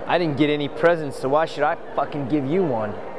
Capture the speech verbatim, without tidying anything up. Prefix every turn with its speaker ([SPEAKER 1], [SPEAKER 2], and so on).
[SPEAKER 1] I didn't get any presents, so why should I fucking give you one?